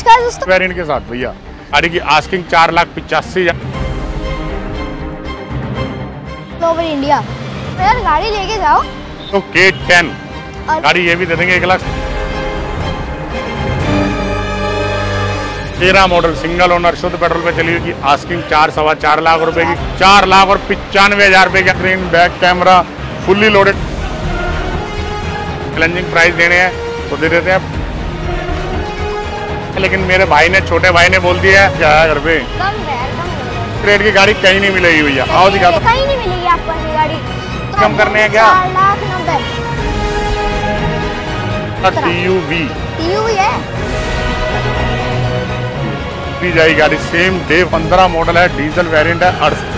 नमस्कार दोस्तों, वेरिएंट के साथ भैया गाड़ी की आस्किंग 4,85,000 ओवर इंडिया। यार गाड़ी लेके जाओ तो K10 गाड़ी ये भी दे देंगे 1,13 मॉडल सिंगल ओनर शुद्ध पेट्रोल पे चली हुई आस्किंग 4-4.25 लाख रुपए की 4,95,000 रुपए का screen back camera fully loaded challenging price देने हैं तो दे देते हैं, लेकिन मेरे भाई ने छोटे भाई ने बोल दिया है क्या है घर पे कम रेट की गाड़ी कहीं नहीं मिलेगी भैया। आओ दिखा दो, कहीं नहीं मिलेगी आपको ऐसी गाड़ी। कम करने हैं क्या? 4,90,000 TUV है दी जाएगी गाड़ी सेम डे 15 मॉडल है, डीजल वेरिएंट है,